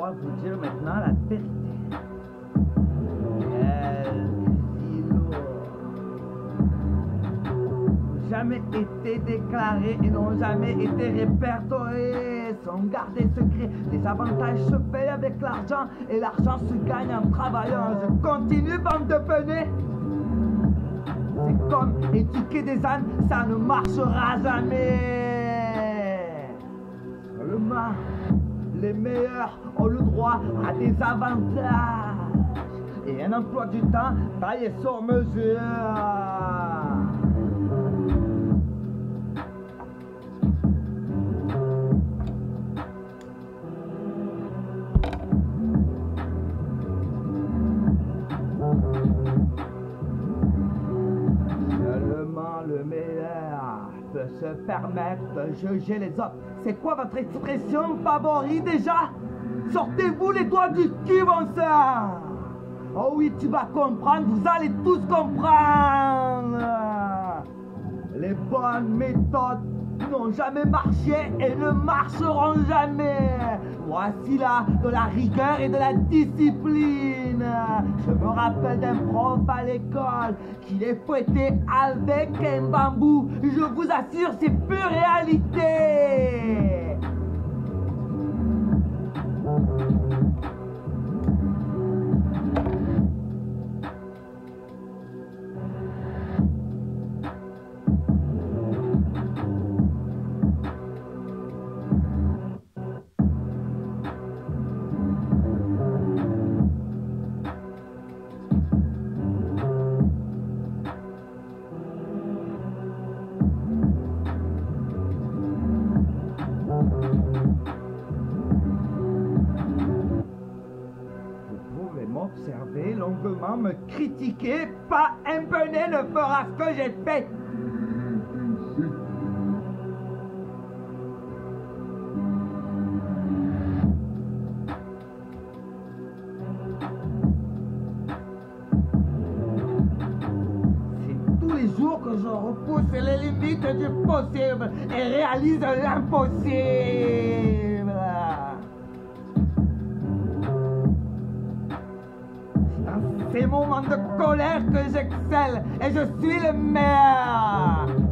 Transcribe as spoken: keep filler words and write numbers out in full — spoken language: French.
dois vous dire maintenant la vérité. Quel îlot n'ont jamais été déclarés et n'ont jamais été répertoriés, sont gardés secrets. Les avantages se payent avec l'argent et l'argent se gagne en travaillant. Je continue, bande de penés. C'est comme éduquer des ânes, ça ne marchera jamais. Seulement, les meilleurs ont le droit à des avantages et un emploi du temps taillé sur mesure. Seulement le meilleur peut se permettre de juger les autres. C'est quoi votre expression favorite déjà? Sortez-vous les doigts du cul, mon sang! Oh oui, tu vas comprendre, vous allez tous comprendre! Les bonnes méthodes n'ont jamais marché et ne marcheront jamais. Voici là de la rigueur et de la discipline. Je me rappelle d'un prof à l'école qui les fouettait avec un bambou. Je vous assure, c'est pure réalité. M'observer longuement, me critiquer, pas un penet ne fera ce que j'ai fait. C'est tous les jours que je repousse les limites du possible et réalise l'impossible. Ces moments de colère que j'excelle et je suis le meilleur.